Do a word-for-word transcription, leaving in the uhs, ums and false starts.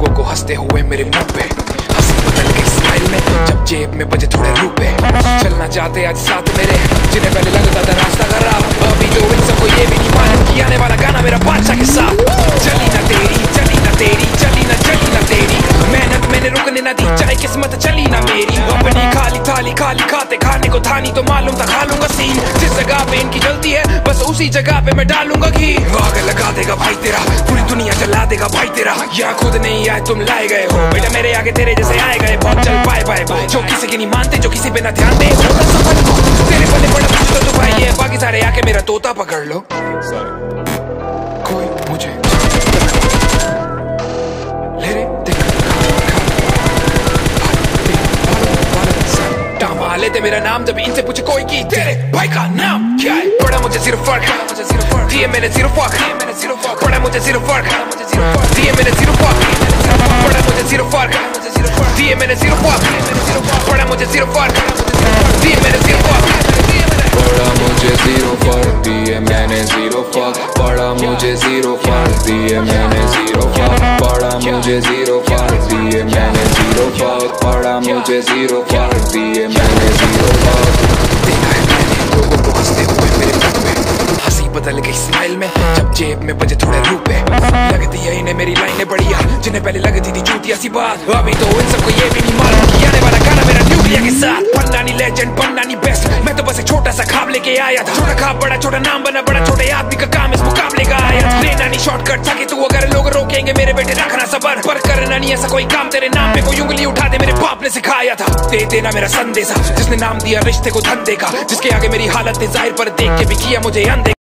लोगों को हंसते हुए मेरे मुंह पे, हंसी बदल गई स्माइल में जब जेब में बजे थोड़े रुपए। चलना चाहते आज साथ मेरे, जिन्हें पहले लगता था रास्ता खराब, अभी तो इन सबको ये भी नहीं मालूम कि आने वाला गाना मेरा बादशाह के साथ। चली ना तेरी चली ना तेरी चली ना चली ना तेरी, मेहनत मैंने रुकने ना दी चाहे किस्मत चली ना मेरी। अपनी खाली थाली खाली खाते खाने को था नहीं तो मालूम था खा लूंगा सीन, जिस जगह पे इनकी जलती है बस उसी जगह पे मैं डालूंगा घी। आग लगा देगा भाई तेरा, पूरी दुनिया जला देगा भाई तेरा, यहाँ खुद नहीं आए तुम लाए गए हो बेटा मेरे आगे तेरे जैसे आए गए बहुत। चल बाय बाय बाय, जो किसी की नहीं मानते जो किसी पे ना ध्यान दे, तेरे पल्ले पड़ा कुछ तो तू भाई है, बाकी सारे आके मेरा तोता पकड़ लो। कोई मुझे ले रे लेते मेरा नाम जब इनसे पूछे कोई की तेरे भाई का नाम क्या है, पड़ा मुझे सिर्फ फर्क दिए मैंने जीरो फर्क, पड़ा मुझे सिर्फ फर्क दिए मैंने जीरो फर्क, पड़ा मुझे सिर्फ फर्क दिए मैंने जीरो फर्क, पड़ा मुझे सिर्फ फर्क दिए मैंने जीरो फर्क, पड़ा मुझे जीरो फर्क दिए मैंने जीरो फर्क, पड़ा मुझे जीरो फर्क दिए मैंने जीरो फर्क, पड़ा मुझे जीरो फर्क दिए मैंने जीरो फर्क, पड़ा मुझे जीरो फर्क दिए मैंने जीरो फर्क। देखा है मैंने लोगों को हंसते हुए मेरे मुंह पे, हंसी बदल गई स्माइल में जब जेब में बजे थोड़े रुपए। लगती है इन्हें मेरी लाइनें बढ़िया, जिन्हें पहले लगती थी चूतिया सी बात, अभी तो इन सबको ये भी नहीं मालूम कि आने वाला गाना मेरा न्यूक्लियर के साथ। पन्ना नहीं लेजेंड पन्ना नहीं बेस्ट, मैं तो बस एक छोटा सा खाब लेके आया था, छोटा खाब बड़ा छोटा नाम बना बड़ा छोटे आदमी का काम इस मुकाबले का आया। लेना नहीं शॉर्टकट था कि तू अगर लोग रोकेंगे मेरे बेटे रखना सबर, पर करना नहीं ऐसा कोई काम तेरे नाम पे कोई उंगली उठा दे मेरे बाप ने सिखाया था। दे देना मेरा संदेशा जिसने नाम दिया रिश्ते को धंधे का, जिसके आगे मेरी हालत है जाहिर पर देख के भी किया मुझे अंधे।